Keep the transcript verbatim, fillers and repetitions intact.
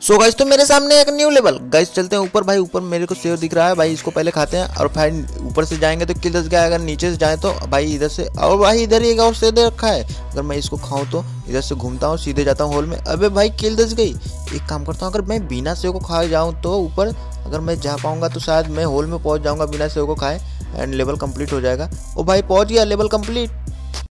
So guys तो मेरे सामने एक न्यू लेवल। गाइस चलते हैं ऊपर। भाई ऊपर मेरे को सेव दिख रहा है भाई, इसको पहले खाते हैं। और भाई ऊपर से जाएंगे तो किल दस गया, अगर नीचे से जाए तो भाई इधर से, और भाई इधर ही एक और से रखा है। अगर मैं इसको खाऊं तो इधर से घूमता हूँ, सीधे जाता हूँ होल में। अबे भाई किल दस गई। एक काम करता हूँ, अगर मैं बिना सेव को खाए जाऊँ तो ऊपर, अगर मैं जा पाऊंगा तो शायद मैं होल में पहुंच जाऊंगा बिना सेव को खाए, एंड लेवल कंप्लीट हो जाएगा। ओ भाई पहुंच गया, लेवल कंप्लीट।